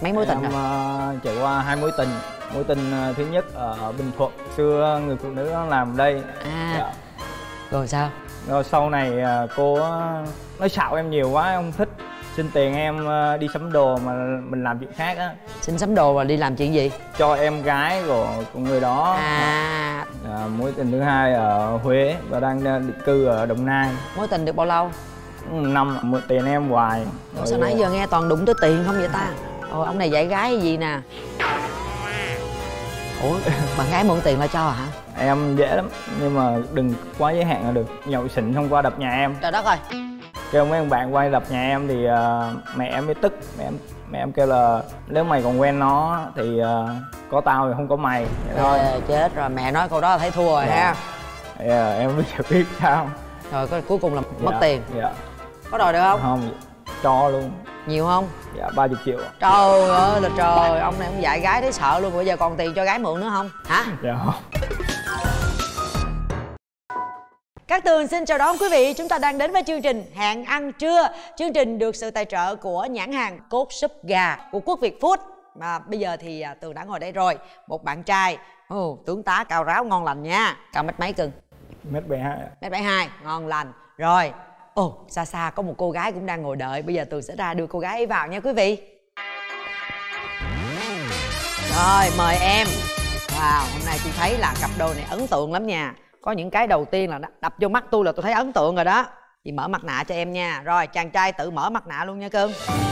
Mấy mối tình rồi? Em trải qua 2 mối tình. Mối tình thứ nhất ở Bình Thuận, xưa người phụ nữ làm ở đây. Dạ. Rồi sao? Rồi sau này cô nói xạo em nhiều quá, em không thích. Xin tiền em đi sắm đồ mà mình làm chuyện khác á. Xin sắm đồ và đi làm chuyện gì? Cho em gái của người đó. Mối tình thứ hai ở Huế và đang định cư ở Đồng Nai. Mối tình được bao lâu? 1 năm, mượn tiền em hoài. Sao nãy giờ nghe toàn đụng tới tiền không vậy ta? Ông này dạy gái gì nè? Ủa, bạn gái mượn tiền là cho hả? Em dễ lắm, nhưng mà đừng quá giới hạn là được. Nhậu xỉn không qua đập nhà em. Trời đất ơi. Kêu mấy ông bạn quay đập nhà em thì mẹ em mới tức. Mẹ em kêu là nếu mày còn quen nó thì có tao thì không có mày. Vậy thôi. Chết rồi, mẹ nói câu đó là thấy thua rồi ha. Em biết sao. Rồi cuối cùng là mất tiền. Dạ. Có đòi được không? Không, cho luôn. Nhiều không? Dạ 30 triệu. Trời ơi là trời, ông này ông dạy gái thấy sợ luôn. Bây giờ còn tiền cho gái mượn nữa không? Hả? Dạ không. Cát Tường xin chào đón quý vị. Chúng ta đang đến với chương trình Hẹn Ăn Trưa. Chương trình được sự tài trợ của nhãn hàng Cốt Súp Gà của Quốc Việt Food. Mà bây giờ thì Tường đã ngồi đây rồi. Một bạn trai tướng tá cao ráo ngon lành nha. Cao mét mấy cưng? Mét 72. Mét 72, ngon lành. Rồi, xa xa có một cô gái cũng đang ngồi đợi. Bây giờ Tường sẽ ra đưa cô gái ấy vào nha quý vị. Rồi, mời em. Wow, hôm nay tôi thấy là cặp đôi này ấn tượng lắm nha. Có những cái đầu tiên là đập vô mắt tôi là tôi thấy ấn tượng rồi đó. Chị mở mặt nạ cho em nha. Rồi, chàng trai tự mở mặt nạ luôn nha cưng.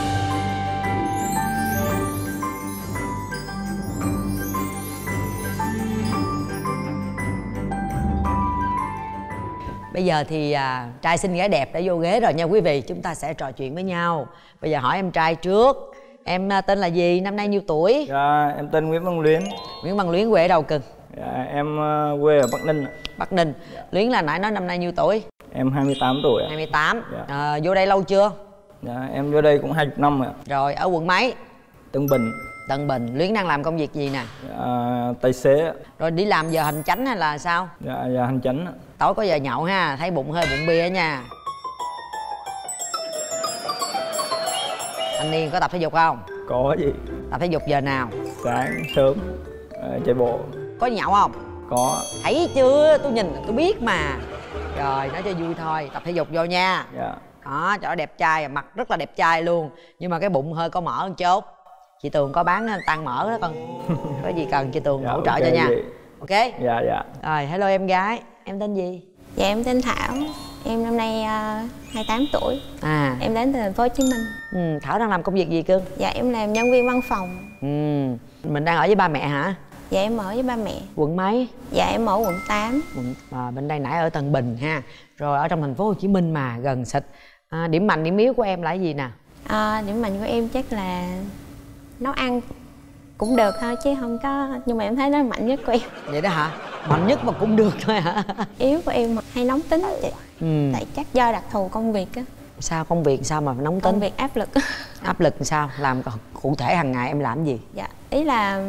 Bây giờ thì trai xinh gái đẹp đã vô ghế rồi nha quý vị. Chúng ta sẽ trò chuyện với nhau. Bây giờ hỏi em trai trước. Em tên là gì? Năm nay nhiêu tuổi? Dạ, em tên Nguyễn Văn Luyến. Nguyễn Văn Luyến quê ở đâu cưng? Dạ, em quê ở Bắc Ninh. Bắc Ninh. Dạ. Luyến là nãy nói năm nay nhiêu tuổi? Em 28 tuổi. 28. Dạ. Vô đây lâu chưa? Dạ, em vô đây cũng 20 năm rồi. Rồi, ở quận mấy? Tân Bình. Tân Bình. Luyến đang làm công việc gì nè? Dạ, tài xế. Rồi đi làm giờ hành chánh hay là sao? Dạ, giờ hành chánh. Tối có giờ nhậu ha, thấy bụng hơi bụng bia nha. Thanh niên có tập thể dục không? Có gì? Tập thể dục giờ nào? Sáng sớm chạy bộ. Có nhậu không? Có. Thấy chưa? Tôi nhìn là tôi biết mà. Rồi, nói cho vui thôi. Tập thể dục vô nha. Dạ. Đó, cho nó đẹp trai, mặt rất là đẹp trai luôn. Nhưng mà cái bụng hơi có mỡ hơn chốt. Chị Tường có bán tăng mỡ đó con. Có gì cần chị Tường hỗ trợ cho nha. Ok? Dạ, dạ. Rồi, hello em gái. Em tên gì? Dạ em tên Thảo. Em năm nay 28 tuổi. Em đến từ thành phố Hồ Chí Minh. Thảo đang làm công việc gì cưng? Dạ em làm nhân viên văn phòng. Mình đang ở với ba mẹ hả? Dạ em ở với ba mẹ. Quận mấy? Dạ em ở quận 8. Bên đây nãy ở Tân Bình ha. Rồi ở trong thành phố Hồ Chí Minh mà gần xịt. Điểm mạnh điểm yếu của em là cái gì nè? Điểm mạnh của em chắc là nấu ăn cũng được thôi chứ không có, nhưng mà em thấy nó mạnh nhất của em. Vậy đó hả? Mạnh nhất mà cũng được thôi hả? Yếu của em hay nóng tính chị. Tại chắc do đặc thù công việc á. Sao công việc sao mà nóng tính? Công việc áp lực. Áp lực sao? Làm cụ thể hàng ngày em làm gì? Dạ ý là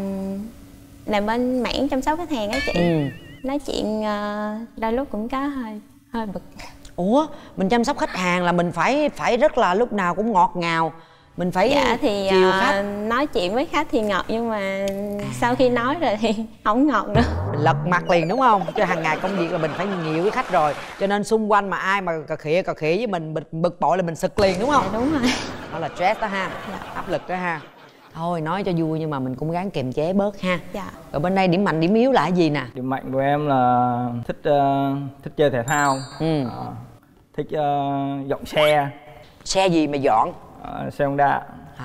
làm bên mảng chăm sóc khách hàng á chị. Nói chuyện đôi lúc cũng có hơi bực. Ủa, mình chăm sóc khách hàng là mình phải rất là lúc nào cũng ngọt ngào. Mình phải dạ thì chiều khách. Nói chuyện với khách thì ngọt, nhưng mà sau khi nói rồi thì không ngọt nữa. Mình lật mặt liền đúng không? Cho hàng ngày công việc là mình phải nhiều với khách rồi. Cho nên xung quanh mà ai mà cà khịa với mình bực bội là mình sực liền đúng không? Dạ đúng rồi. Đó là stress đó ha. Dạ. Áp lực đó ha. Thôi nói cho vui nhưng mà mình cũng gắng kiềm chế bớt ha. Dạ. Rồi bên đây điểm mạnh điểm yếu là cái gì nè? Điểm mạnh của em là thích chơi thể thao. Thích dọn xe. Xe gì mà dọn? Xe Honda.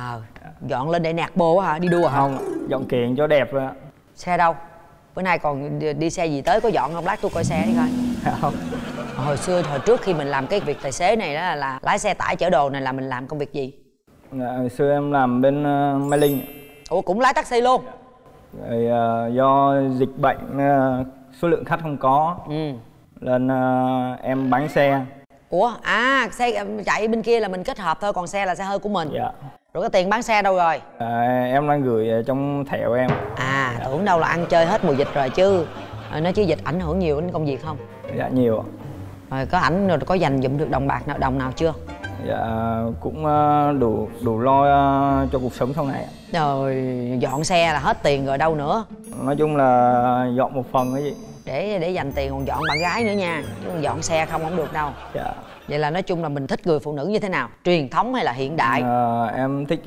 Dọn lên để nạt bô hả? Đi đua hả? Không, dọn kiện cho đẹp rồi. Xe đâu? Bữa nay còn đi xe gì tới có dọn không? Lát tôi coi xe đi coi. Không. Hồi trước khi mình làm cái việc tài xế này đó là lái xe tải chở đồ này là mình làm công việc gì? Hồi xưa em làm bên Mai Linh. Ủa cũng lái taxi luôn? Rồi, do dịch bệnh số lượng khách không có nên em bán xe. Ủa xe chạy bên kia là mình kết hợp thôi, còn xe là xe hơi của mình. Dạ. Rồi cái tiền bán xe đâu rồi? Em đang gửi trong thẻ của em. Tưởng đâu là ăn chơi hết mùa dịch rồi chứ. Nói chứ dịch ảnh hưởng nhiều đến công việc không? Dạ nhiều. Rồi có ảnh rồi có dành dụm được đồng bạc nào đồng nào chưa? Dạ cũng đủ lo cho cuộc sống sau này. Rồi dọn xe là hết tiền rồi đâu nữa. Nói chung là dọn một phần cái gì. Để dành tiền còn dọn bạn gái nữa nha. Chứ dọn xe không được đâu. Dạ. Vậy là nói chung là mình thích người phụ nữ như thế nào? Truyền thống hay là hiện đại? Em thích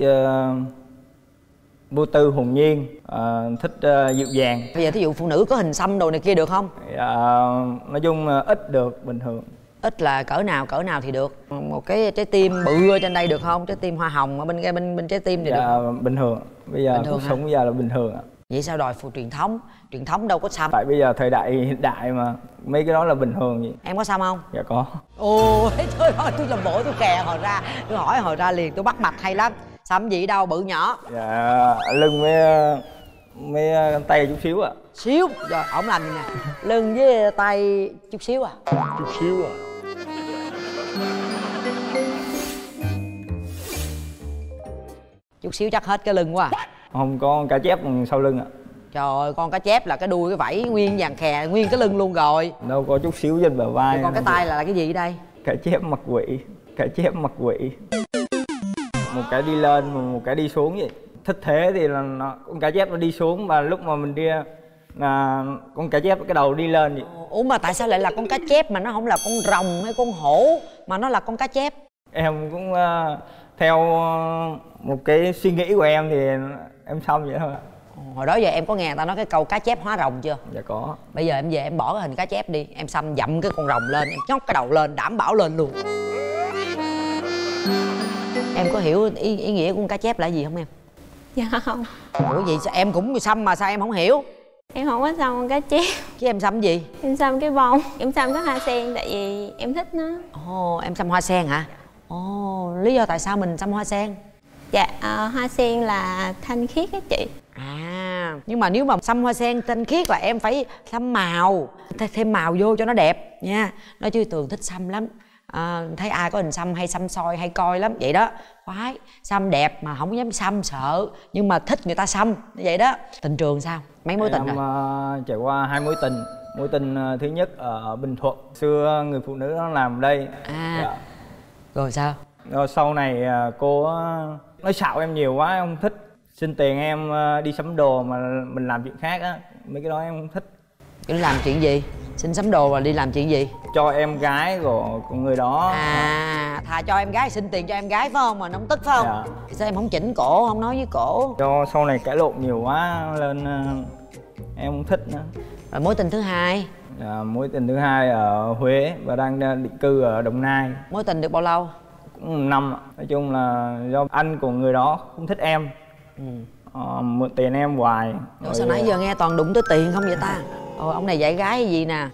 vô tư hồn nhiên, thích dịu dàng. Bây giờ thí dụ phụ nữ có hình xăm đồ này kia được không? Dạ, nói chung ít được, bình thường. Ít là cỡ nào thì được. Một cái trái tim bự ở trên đây được không? Trái tim hoa hồng ở bên trái tim thì dạ, được không? bình thường. Bây giờ cuộc sống bây giờ là bình thường ạ. Vậy sao đòi phụ truyền thống? Truyền thống đâu có xăm. Tại bây giờ thời đại hiện đại mà, mấy cái đó là bình thường vậy. Em có xăm không? Dạ có. Ôi trời ơi, tôi làm bộ tôi kè hồi ra. Tôi hỏi hồi ra liền, tôi bắt mạch hay lắm. Xăm gì đâu, bự nhỏ? Dạ, lưng với tay chút xíu ạ. Xíu? Rồi, ổng làm gì nè? Lưng với tay chút xíu à? Chút xíu ạ. Chút xíu chắc hết cái lưng quá à. Không, có cá chép sau lưng ạ. Trời ơi, con cá chép là cái đuôi cái vảy nguyên vàng khè nguyên cái lưng luôn rồi. Đâu có chút xíu trên bờ vai. Còn cái tay là cái gì đây? Cá chép mặt quỷ. Cá chép mặt quỷ. Một cái đi lên, một cái đi xuống vậy. Thích thế thì là con cá chép nó đi xuống, và lúc mà mình đi là con cá chép cái đầu đi lên vậy. Ủa mà tại sao lại là con cá chép mà nó không là con rồng hay con hổ mà nó là con cá chép? Em cũng theo một cái suy nghĩ của em thì em xăm vậy thôi ạ. Hồi đó giờ em có nghe người ta nói cái câu cá chép hóa rồng chưa? Dạ có. Bây giờ em về em bỏ cái hình cá chép đi, em xăm dặm cái con rồng lên, em nhóc cái đầu lên, đảm bảo lên luôn. Em có hiểu ý nghĩa của con cá chép là gì không em? Dạ không. Ủa vậy sao em cũng xăm mà sao em không hiểu? Em không có xăm con cá chép. Chứ em xăm gì? Em xăm cái bông. Em xăm cái hoa sen tại vì em thích nó. Ồ, em xăm hoa sen hả? Ồ, lý do tại sao mình xăm hoa sen? Dạ, hoa sen là thanh khiết á chị. À, nhưng mà nếu mà xăm hoa sen thanh khiết là em phải xăm màu, thêm màu vô cho nó đẹp nha. Nói chứ Tường thích xăm lắm. Thấy ai có hình xăm hay xăm soi hay coi lắm vậy đó. Khoái, xăm đẹp mà không dám xăm sợ, nhưng mà thích người ta xăm vậy đó. Tình trường sao? Mấy mối tình rồi? Em trải qua 2 mối tình. Mối tình thứ nhất ở Bình Thuận. Xưa người phụ nữ nó làm ở đây. Dạ. Rồi sao? Rồi sau này cô nói xạo em nhiều quá, em không thích. Xin tiền em đi sắm đồ mà mình làm chuyện khác á, mấy cái đó em không thích. Cứ làm chuyện gì? Xin sắm đồ là đi làm chuyện gì? Cho em gái của người đó. À, thà cho em gái xin tiền cho em gái phải không? Mà nó không tức phải không? Dạ. Thì sao em không chỉnh cổ, không nói với cổ? Do sau này cãi lộn nhiều quá nên em không thích nữa. Rồi mối tình thứ hai? Mối tình thứ hai ở Huế và đang định cư ở Đồng Nai. Mối tình được bao lâu? Cũng 1 năm. Nói chung là do anh của người đó không thích em. Mượn tiền em hoài. Rồi sao nãy giờ nghe toàn đụng tới tiền không vậy ta? Ông này dạy gái gì nè?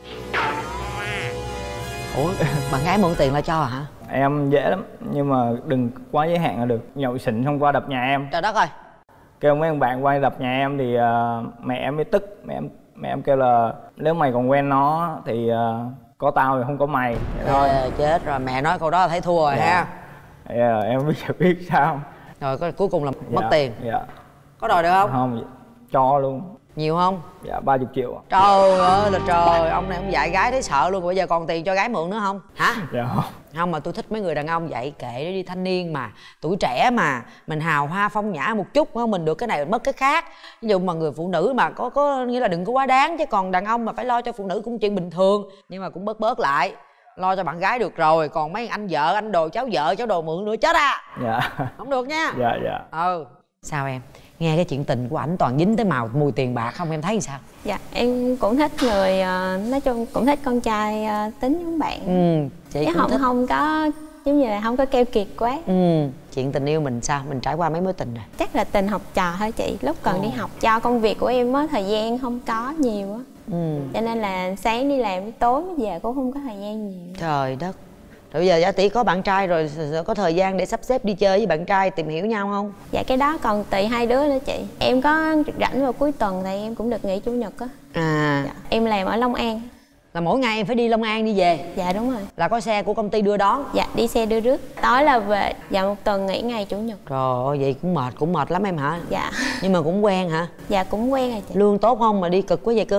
Ủa, bạn gái mượn tiền là cho hả? Em dễ lắm, nhưng mà đừng quá giới hạn là được. Nhậu xỉn xong qua đập nhà em. Trời đất ơi. Kêu mấy ông bạn qua đập nhà em thì mẹ em mới tức. Mẹ em kêu là nếu mày còn quen nó thì có tao thì không có mày. Vậy thôi. Chết rồi, mẹ nói câu đó là thấy thua rồi ha. Em bây giờ biết sao. Rồi cuối cùng là mất tiền. Dạ. Có đòi được không? Không, cho luôn. Nhiều không? Dạ 30 triệu. Trời ơi là trời, ông này ông dạy gái thấy sợ luôn. Bây giờ còn tiền cho gái mượn nữa không? Hả? Dạ không. Không, mà tôi thích mấy người đàn ông vậy. Kệ nó đi, thanh niên mà, tuổi trẻ mà, mình hào hoa phong nhã một chút, mình được cái này mình mất cái khác. Ví dụ mà người phụ nữ mà có nghĩa là đừng có quá đáng. Chứ còn đàn ông mà phải lo cho phụ nữ cũng chuyện bình thường. Nhưng mà cũng bớt lại. Lo cho bạn gái được rồi, còn mấy anh vợ, anh đồ, cháu vợ, cháu đồ mượn nữa chết à. Dạ. Không được nha. Dạ. Sao em? Nghe cái chuyện tình của ảnh toàn dính tới mùi tiền bạc không, em thấy sao? Dạ, em cũng thích người, nói chung cũng thích con trai tính giống bạn. Chị chứ cũng thích. không có giống như là không có keo kiệt quá. Chuyện tình yêu mình sao? Mình trải qua mấy mối tình rồi? Chắc là tình học trò thôi chị. Lúc còn đi học, cho công việc của em á, thời gian không có nhiều á. Cho nên là sáng đi làm, tối mới về cũng không có thời gian nhiều. Trời đất. Rồi bây giờ Giả Tỷ có bạn trai rồi, có thời gian để sắp xếp đi chơi với bạn trai, tìm hiểu nhau không? Dạ cái đó còn tùy hai đứa nữa chị. Em có rảnh vào cuối tuần thì em cũng được nghỉ chủ nhật á. Dạ. Em làm ở Long An. Là mỗi ngày em phải đi Long An đi về? Dạ đúng rồi. Là có xe của công ty đưa đón? Dạ đi xe đưa rước. Tối là về. Dạ 1 tuần nghỉ ngày chủ nhật. Trời ơi, vậy cũng mệt lắm em hả? Dạ. Nhưng mà cũng quen hả? Dạ cũng quen rồi chị. Lương tốt không mà đi cực quá vậy cưng?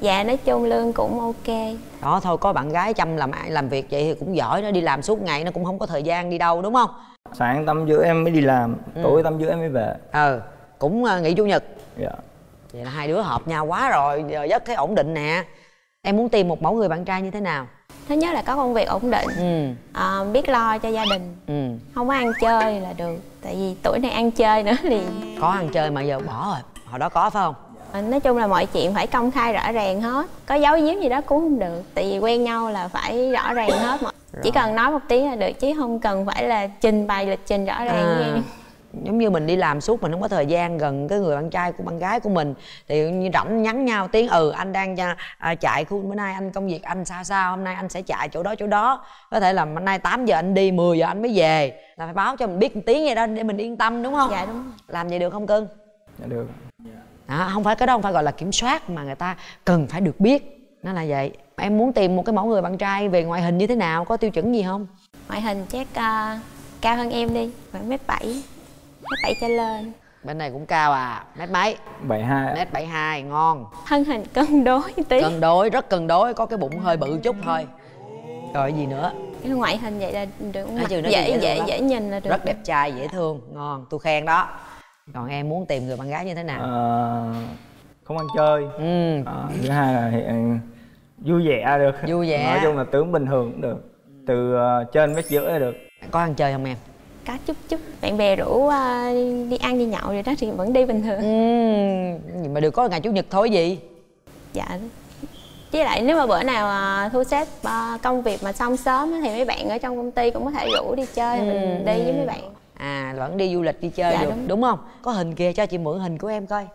Dạ nói chung lương cũng ok. Đó thôi, có bạn gái chăm làm việc vậy thì cũng giỏi. Nó đi làm suốt ngày nó cũng không có thời gian đi đâu, đúng không? Sáng 8 rưỡi em mới đi làm, tối 8 rưỡi em mới về. Cũng nghỉ chủ nhật. Dạ. Vậy là hai đứa hợp nhau quá rồi, giờ rất thấy ổn định nè. Em muốn tìm một mẫu người bạn trai như thế nào? Thứ nhất là có công việc ổn định, biết lo cho gia đình, không có ăn chơi là được. Tại vì tuổi này ăn chơi nữa thì... Có ăn chơi mà giờ bỏ rồi, hồi đó có phải không? Nói chung là mọi chuyện phải công khai rõ ràng hết. Có giấu giếm gì đó cũng không được. Tại vì quen nhau là phải rõ ràng hết mà. Chỉ cần nói một tiếng là được, chứ không cần phải là trình bày lịch trình rõ ràng với em. Giống như mình đi làm suốt mình không có thời gian gần cái người bạn trai của bạn gái của mình, thì như rảnh nhắn nhau tiếng anh đang chạy khu bữa nay anh công việc anh sao hôm nay anh sẽ chạy chỗ đó, có thể là hôm nay 8 giờ anh đi 10 giờ anh mới về, là phải báo cho mình biết một tiếng vậy đó để mình yên tâm, đúng không? Dạ đúng. Làm vậy được không cưng? Dạ được. Không phải, cái đó không phải gọi là kiểm soát mà người ta cần phải được biết, nó là vậy. Em muốn tìm một cái mẫu người bạn trai về ngoại hình như thế nào, có tiêu chuẩn gì không? Ngoại hình chắc cao hơn em đi, khoảng mét 7 trở lên. Bên này cũng cao mét mấy? 72. Mét 72, ngon. Thân hình cân đối tí. Cân đối, rất cân đối, có cái bụng hơi bự chút thôi. Rồi gì nữa? Cái ngoại hình vậy là được, mặt dễ nhìn là được. Rất đẹp trai, dễ thương, ngon, tôi khen đó. Còn em muốn tìm người bạn gái như thế nào? Không ăn chơi. Thứ hai là vui vẻ được. Vui vẻ. Nói chung là tướng bình thường cũng được. Từ trên mét rưỡi là được. Có ăn chơi không em? Có chút. Bạn bè rủ đi ăn đi nhậu rồi đó thì vẫn đi bình thường. Nhưng mà được có ngày chủ nhật thôi gì? Dạ. Với lại nếu mà bữa nào thu xếp công việc mà xong sớm thì mấy bạn ở trong công ty cũng có thể rủ đi chơi, mình đi với mấy bạn. Vẫn đi du lịch đi chơi được, đúng không? Có hình kìa, cho chị mượn hình của em coi.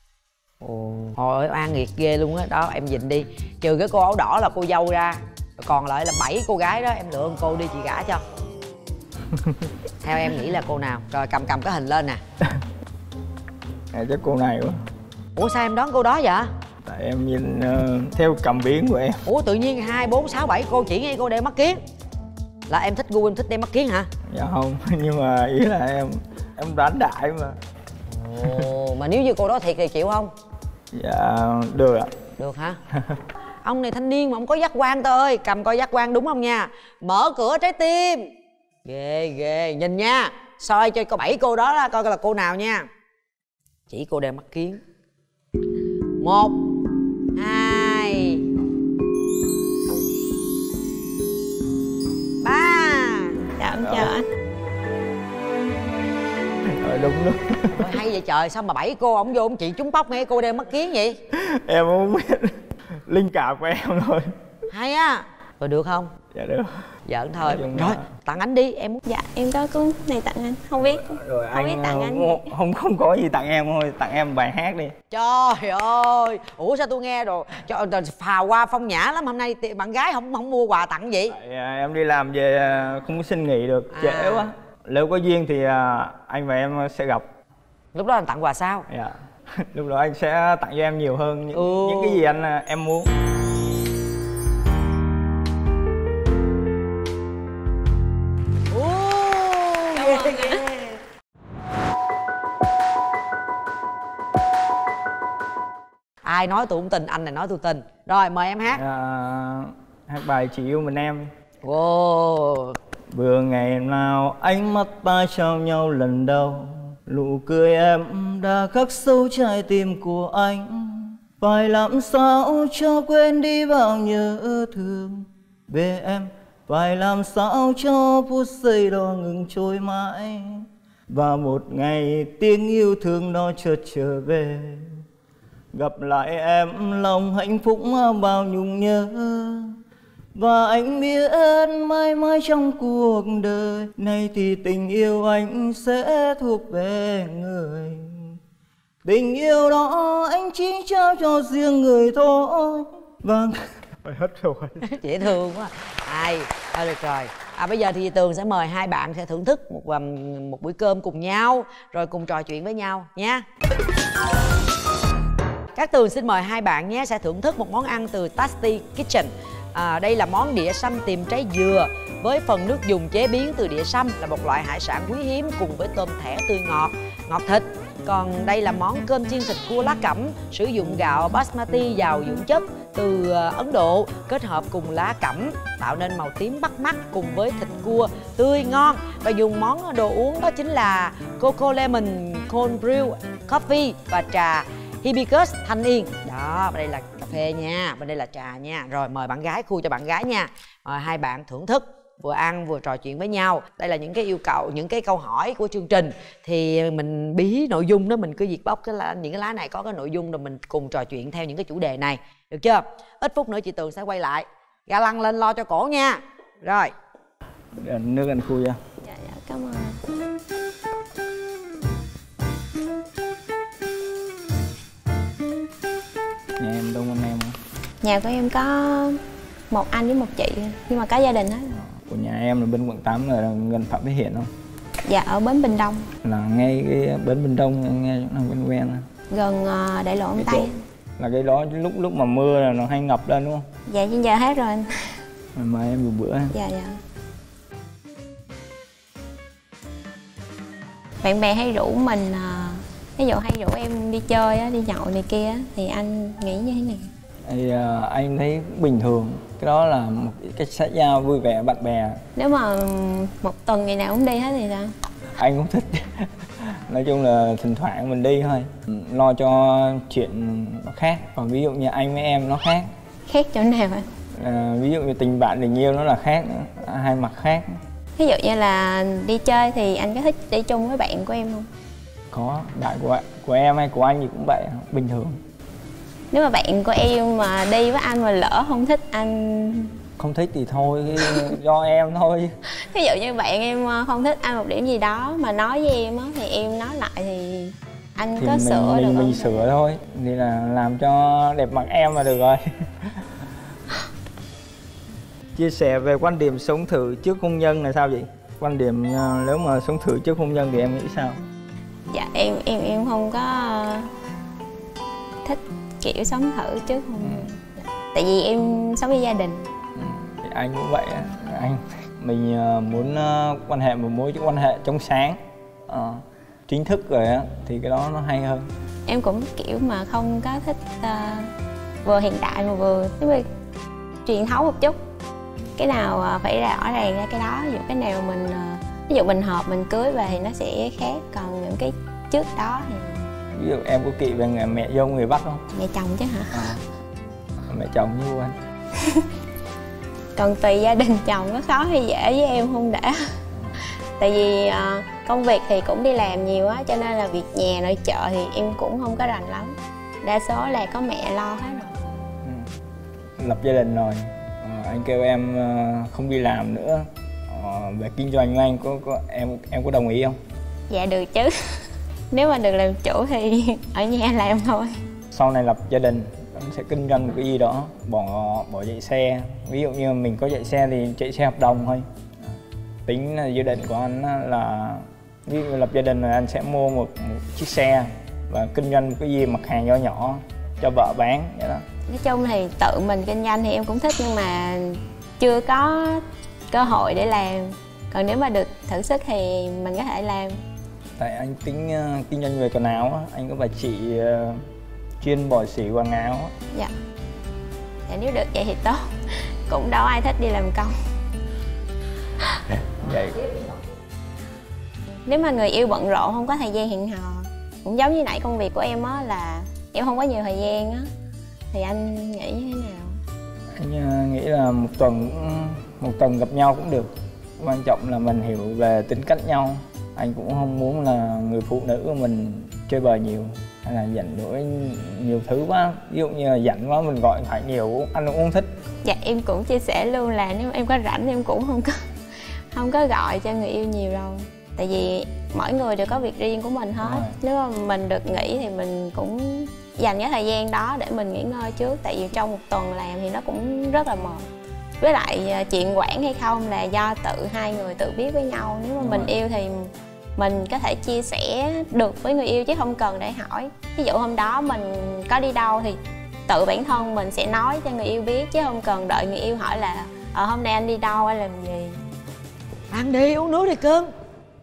Thôi oan nghiệt ghê luôn á. Đó em nhìn đi, trừ cái cô áo đỏ là cô dâu ra, còn lại là 7 cô gái đó, em lựa một cô đi chị gả cho. Theo em nghĩ là cô nào? Rồi cầm cái hình lên nè. Chắc cô này quá. Ủa sao em đoán cô đó vậy? Tại em nhìn theo cảm biến của em. Ủa tự nhiên 2, 4, 6, 7 cô chỉ nghe cô đeo mắt kiếng. Là em thích gu em thích đeo mắt kiếng hả? Dạ không, nhưng mà ý là em đoán đại mà. Mà nếu như cô đó thiệt thì chịu không? Dạ được ạ. Được hả? Ông này thanh niên mà ông có giác quan tôi ơi. Cầm coi giác quan đúng không nha. Mở cửa trái tim. Ghê, nhìn nha. Soi cho 7 cô đó coi là cô nào nha. Chỉ cô đeo mắt kiếng. 1, 2, 3. Dạ em chào anh. Đúng. Hay vậy trời, sao mà 7 cô ổng vô ổng chị trúng tóc nghe cô đeo mắt kiếng vậy? Em không biết. Linh cảm của em thôi. Hay á. Rồi được không? Dạ được. Giỡn thôi. Rồi tặng anh đi em muốn. Dạ em có cuốn này tặng anh. Không biết. Rồi không biết tặng anh. Không có gì tặng em thôi. Tặng em bài hát đi. Trời ơi. Ủa sao tôi nghe rồi phào qua phong nhã lắm. Hôm nay bạn gái không mua quà tặng gì? Tại, em đi làm về không có xin nghỉ được. Trễ quá. Nếu có duyên thì anh và em sẽ gặp. Lúc đó anh tặng quà sao? Dạ. Lúc đó anh sẽ tặng cho em nhiều hơn những cái gì em muốn. Ai nói tôi cũng tin, anh này nói tôi tin. Rồi mời em hát. Hát bài Chỉ Yêu Mình Em. Vừa ngày nào ánh mắt ta trao nhau lần đầu, nụ cười em đã khắc sâu trái tim của anh. Phải làm sao cho quên đi bao nhớ thương về em, phải làm sao cho phút giây đó ngừng trôi mãi. Và một ngày tiếng yêu thương đó chợt trở về, gặp lại em lòng hạnh phúc bao nhung nhớ. Và anh biết mãi mãi trong cuộc đời này thì tình yêu anh sẽ thuộc về người. Tình yêu đó anh chỉ trao cho riêng người thôi. Vâng. Phải hết rồi. Dễ thương quá. Thôi được rồi. Bây giờ thì Tường sẽ mời hai bạn sẽ thưởng thức một bữa cơm cùng nhau, rồi cùng trò chuyện với nhau nha. Các Tường xin mời hai bạn nhé sẽ thưởng thức một món ăn từ Tasty Kitchen. Đây là món đĩa sâm tìm trái dừa với phần nước dùng chế biến từ đĩa sâm, là một loại hải sản quý hiếm cùng với tôm thẻ tươi ngọt thịt. Còn đây là món cơm chiên thịt cua lá cẩm, sử dụng gạo basmati giàu dưỡng chất từ Ấn Độ kết hợp cùng lá cẩm tạo nên màu tím bắt mắt cùng với thịt cua tươi ngon. Và dùng món đồ uống đó chính là Coco Lemon Cold Brew Coffee và trà Hibiscus Thanh Yên. Đó, bên đây là cà phê nha, bên đây là trà nha. Rồi mời bạn gái, khu cho bạn gái nha. Mời hai bạn thưởng thức, vừa ăn vừa trò chuyện với nhau. Đây là những cái yêu cầu, những cái câu hỏi của chương trình. Thì mình bí nội dung đó, mình cứ việc bóc những cái lá này có cái nội dung rồi mình cùng trò chuyện theo những cái chủ đề này. Được chưa? Ít phút nữa chị Tường sẽ quay lại. Ga lăng lên lo cho cổ nha. Rồi. Nước anh khui ra. Dạ, cảm ơn. Nhà em đông anh em không? Nhà của em có một anh với một chị, nhưng mà có gia đình hết. Của nhà em là bên quận 8 là gần Phạm Thế Hiển không? Dạ, ở bến Bình Đông. Là ngay cái bến Bình Đông, nghe chỗ nào quen quen. Gần đại lộ Ông Tây. Là cái đó lúc mà mưa là nó hay ngập lên đúng không? Dạ, bây giờ hết rồi anh. Mời em một bữa. Dạ. Bạn bè hay rủ mình, ví dụ hay rủ em đi chơi á, đi nhậu này kia thì anh nghĩ như thế nào? Thì anh thấy bình thường, cái đó là một cái xã giao vui vẻ bạn bè. Nếu mà một tuần ngày nào cũng đi hết thì sao? Anh cũng thích. Nói chung là thỉnh thoảng mình đi thôi, lo cho chuyện nó khác. Còn ví dụ như anh với em nó khác. Khác chỗ nào anh? Ví dụ như tình bạn tình yêu nó là khác nữa, hai mặt khác. Ví dụ như là đi chơi thì anh có thích đi chung với bạn của em không? Có, bạn của em hay của anh thì cũng vậy, bình thường. Nếu mà bạn của em mà đi với anh mà lỡ không thích anh... Không thích thì thôi, do em thôi. Ví dụ như bạn em không thích anh một điểm gì đó mà nói với em á, thì em nói lại thì anh thì có sửa được không? Mình sửa thôi, thì là làm cho đẹp mặt em là được rồi. Chia sẻ về quan điểm sống thử trước hôn nhân là sao vậy? Quan điểm nếu mà sống thử trước hôn nhân thì em nghĩ sao? Dạ em không có thích kiểu sống thử trước hôn nhân. Tại vì em sống với gia đình. Thì anh cũng vậy, mình muốn quan hệ một mối quan hệ trong sáng, chính thức rồi á thì cái đó nó hay hơn. Em cũng kiểu mà không có thích vừa hiện đại mà vừa truyền thống một chút. Cái nào phải rõ ràng ra cái đó, ví dụ cái nào ví dụ mình hợp mình cưới về thì nó sẽ khác, còn những cái trước đó thì... Ví dụ em có kỵ về mẹ dâu người Bắc không? Mẹ chồng chứ hả? Mẹ chồng như anh. Còn tùy gia đình chồng có khó hay dễ với em không đã. Tại vì công việc thì cũng đi làm nhiều á, cho nên là việc nhà nội trợ thì em cũng không có rành lắm. Đa số là có mẹ lo hết rồi. Lập gia đình rồi, anh kêu em không đi làm nữa, về kinh doanh của anh em có đồng ý không? Dạ được chứ. Nếu mà được làm chủ thì ở nhà làm thôi. Sau này lập gia đình anh sẽ kinh doanh một cái gì đó, bỏ chạy xe. Ví dụ như mình có chạy xe thì chạy xe hợp đồng thôi. Tính là dự định của anh là ví dụ lập gia đình rồi anh sẽ mua một chiếc xe và kinh doanh một cái gì mặt hàng nhỏ nhỏ cho vợ bán vậy đó. Nói chung thì tự mình kinh doanh thì em cũng thích, nhưng mà chưa có cơ hội để làm. Còn nếu mà được thử sức thì mình có thể làm. Tại anh tính kinh doanh về quần áo á, anh có bà chị chuyên bỏ xỉ quần áo á. Dạ. Nếu được vậy thì tốt. Cũng đâu ai thích đi làm công. Vậy. Nếu mà người yêu bận rộn không có thời gian hẹn hò, cũng giống như nãy công việc của em á là em không có nhiều thời gian á, thì anh nghĩ như thế nào? Anh nghĩ là một tuần gặp nhau cũng được. Quan trọng là mình hiểu về tính cách nhau. Anh cũng không muốn là người phụ nữ của mình chơi bời nhiều hay là giận dỗi nhiều thứ quá. Ví dụ như là giận quá mình gọi điện thoại nhiều, anh cũng không thích. Dạ em cũng chia sẻ luôn là nếu em có rảnh em cũng không có gọi cho người yêu nhiều đâu. Tại vì mỗi người đều có việc riêng của mình hết. Nếu mà mình được nghỉ thì mình cũng dành cái thời gian đó để mình nghỉ ngơi trước. Tại vì trong một tuần làm thì nó cũng rất là mệt. Với lại chuyện quản hay không là do hai người tự biết với nhau. Nếu mà mình yêu thì mình có thể chia sẻ được với người yêu chứ không cần để hỏi. Ví dụ hôm đó mình có đi đâu thì tự bản thân mình sẽ nói cho người yêu biết, chứ không cần đợi người yêu hỏi là hôm nay anh đi đâu hay làm gì. Ăn đi, uống nước đi cưng.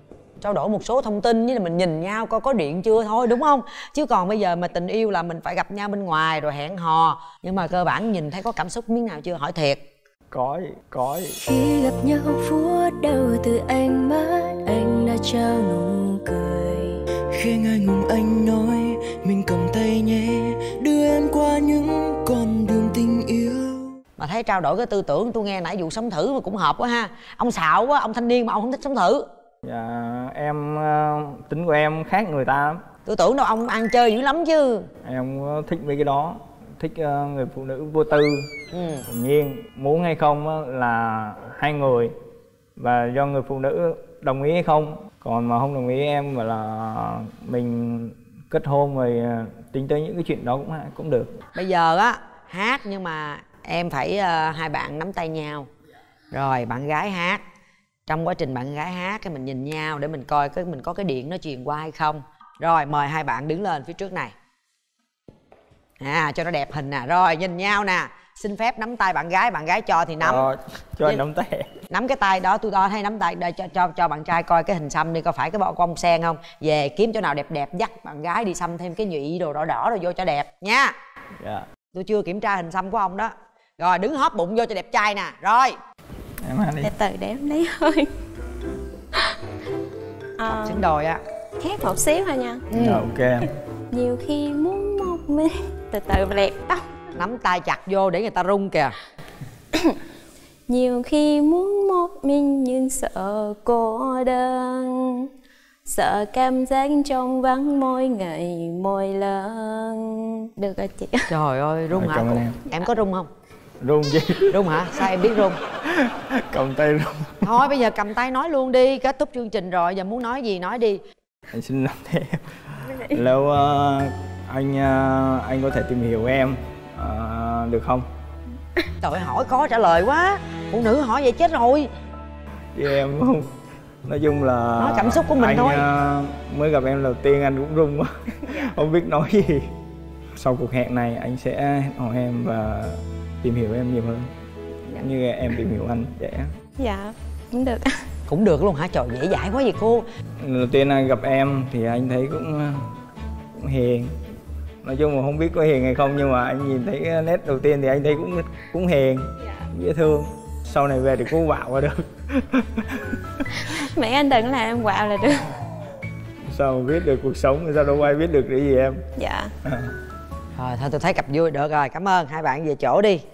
trao đổi một số thông tin, với là mình nhìn nhau coi có điện chưa thôi, đúng không? Chứ còn bây giờ mà tình yêu là mình phải gặp nhau bên ngoài rồi hẹn hò. Nhưng mà cơ bản nhìn thấy có cảm xúc miếng nào chưa? Hỏi thiệt. Có gì. Khi gặp nhau phút đầu từ ánh mắt, anh đã trao nụ cười. Khi ngại ngùng anh nói mình cầm tay nhé, đưa em qua những con đường tình yêu. Mà thấy trao đổi cái tư tưởng, tôi nghe nãy vụ sống thử mà cũng hợp quá ha. Ông xạo quá, ông thanh niên mà ông không thích sống thử. Dạ em tính của em khác người ta lắm. Tôi tưởng đâu ông ăn chơi dữ lắm chứ. Em thích mấy cái đó, thích người phụ nữ vô tư, tự nhiên. Muốn hay không là hai người, và do người phụ nữ đồng ý hay không. Còn mà không đồng ý em mà là mình kết hôn rồi tính tới những cái chuyện đó cũng được. Bây giờ á hát, nhưng mà em phải hai bạn nắm tay nhau. Rồi bạn gái hát. Trong quá trình bạn gái hát cái mình nhìn nhau để mình coi mình có cái điện nó truyền qua hay không. Rồi mời hai bạn đứng lên phía trước này. Cho nó đẹp hình nè. Rồi nhìn nhau nè. Xin phép nắm tay bạn gái cho thì nắm. Cho anh nắm tay. Nắm cái tay đó, tôi to hay nắm tay đây, cho bạn trai coi cái hình xăm đi, coi phải cái bông sen không. Về kiếm chỗ nào đẹp đẹp dắt bạn gái đi xăm thêm cái nhụy đồ đỏ đỏ rồi vô cho đẹp nha. Dạ. Tôi chưa kiểm tra hình xăm của ông đó. Rồi đứng hóp bụng vô cho đẹp trai nè. Rồi Em hát đi. Từ từ để em lấy hơi. xứng đôi á. Hát một xíu thôi nha. Dạ, ok. Nhiều khi muốn một mình. Từ từ lẹp tóc. Nắm tay chặt vô để người ta rung kìa. Nhiều khi muốn một mình nhưng sợ cô đơn, sợ cảm giác trong vắng mỗi ngày mỗi lần. Được rồi chị. Trời ơi rung hả? Em có rung không? Rung chứ. Rung hả? Sao em biết rung? Cầm tay rung. Thôi bây giờ cầm tay nói luôn đi. Kết thúc chương trình rồi, giờ muốn nói gì nói đi. Anh xin nắm tay em. Lâu anh có thể tìm hiểu em được không? Trời ơi, hỏi khó trả lời quá. Phụ nữ hỏi vậy chết rồi. Với em không? Nói chung là nói cảm xúc của mình anh, thôi. Mới gặp em đầu tiên anh cũng run quá. Không biết nói gì. Sau cuộc hẹn này anh sẽ hẹn hò em và tìm hiểu em nhiều hơn, như em tìm hiểu anh vậy á. Dạ cũng được. Cũng được luôn hả? Trời dễ dãi quá vậy cô. Đầu tiên anh gặp em thì anh thấy cũng hiền. Nói chung là không biết có hiền hay không, nhưng mà anh nhìn thấy nét đầu tiên thì anh thấy cũng hiền, dễ thương. Sau này về thì cô quạo qua được. Mẹ anh đừng làm em quạo là được. Sao mà biết được cuộc sống, sao đâu ai biết được để gì em. Dạ. Rồi thôi tôi thấy cặp vui được rồi. Cảm ơn. Hai bạn về chỗ đi.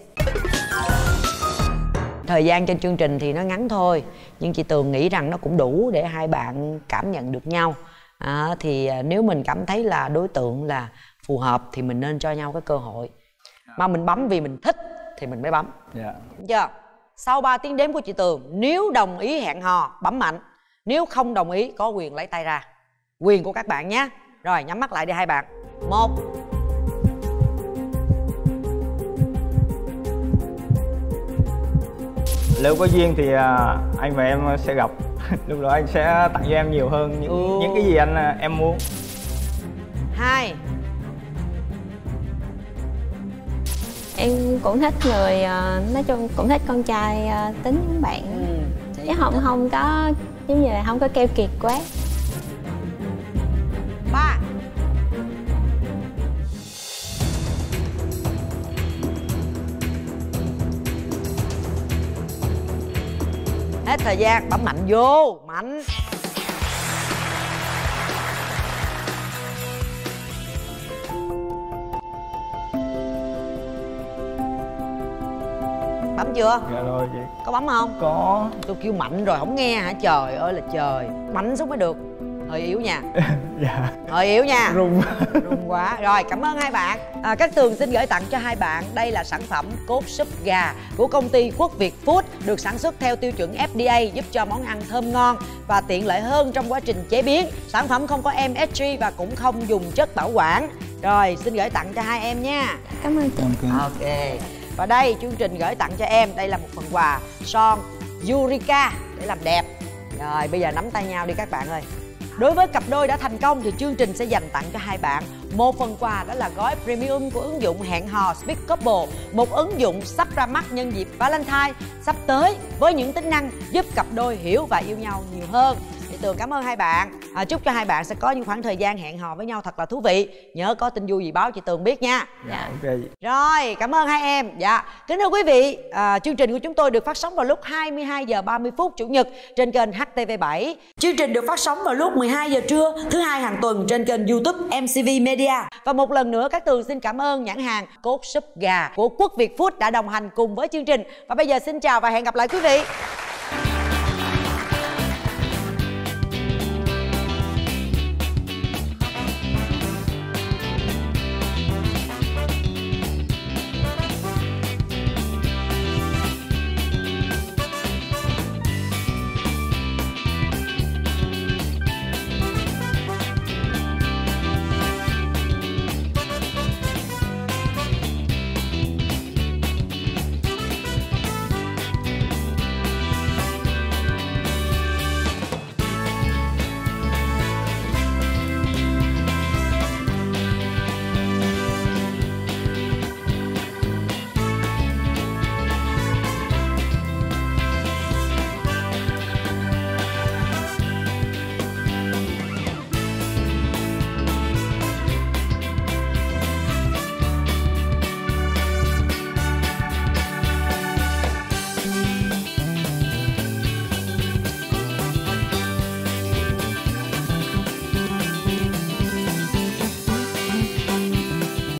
Thời gian trên chương trình thì nó ngắn thôi, nhưng chị Tường nghĩ rằng nó cũng đủ để hai bạn cảm nhận được nhau. Thì nếu mình cảm thấy là đối tượng là phù hợp thì mình nên cho nhau cái cơ hội. Mà mình bấm vì mình thích thì mình mới bấm. Dạ. Đúng chưa? Sau 3 tiếng đếm của chị Tường, nếu đồng ý hẹn hò bấm mạnh, nếu không đồng ý có quyền lấy tay ra. Quyền của các bạn nhé. Rồi nhắm mắt lại đi hai bạn. 1. Nếu có duyên thì anh và em sẽ gặp. Lúc đó anh sẽ tặng cho em nhiều hơn những cái gì em muốn. 2. Em cũng thích người, nói chung cũng thích con trai tính giống bạn. Chứ không có giống như là không có keo kiệt quá. 3. Hết thời gian, bấm mạnh vô, mạnh. Bấm chưa? Dạ rồi chị. Có bấm không? Có. Tôi kêu mạnh rồi không nghe hả? Trời ơi là trời. Mạnh xuống mới được. Hơi yếu nha. Dạ. Hơi yếu nha. Rung. Rung quá. Rồi cảm ơn hai bạn. Các Tường xin gửi tặng cho hai bạn. Đây là sản phẩm cốt súp gà của công ty Quốc Việt Food, được sản xuất theo tiêu chuẩn FDA, giúp cho món ăn thơm ngon và tiện lợi hơn trong quá trình chế biến. Sản phẩm không có MSG và cũng không dùng chất bảo quản. Rồi xin gửi tặng cho hai em nha. Cảm ơn chị. Ok. Và đây chương trình gửi tặng cho em. Đây là một phần quà son Eureka để làm đẹp. Rồi bây giờ nắm tay nhau đi các bạn ơi. Đối với cặp đôi đã thành công thì chương trình sẽ dành tặng cho hai bạn một phần quà, đó là gói premium của ứng dụng hẹn hò Speak Couple, một ứng dụng sắp ra mắt nhân dịp Valentine sắp tới với những tính năng giúp cặp đôi hiểu và yêu nhau nhiều hơn. Thì Tường cảm ơn hai bạn. Chúc cho hai bạn sẽ có những khoảng thời gian hẹn hò với nhau thật là thú vị. Nhớ có tin vui gì báo chị Tường biết nha. Dạ ok. Rồi, cảm ơn hai em. Dạ, kính thưa quý vị, chương trình của chúng tôi được phát sóng vào lúc 22 giờ 30 phút Chủ nhật trên kênh HTV7. Chương trình được phát sóng vào lúc 12 giờ trưa thứ hai hàng tuần trên kênh YouTube MCV Media. Và một lần nữa Cát Tường xin cảm ơn nhãn hàng Cốt Súp Gà của Quốc Việt Food đã đồng hành cùng với chương trình. Và bây giờ xin chào và hẹn gặp lại quý vị.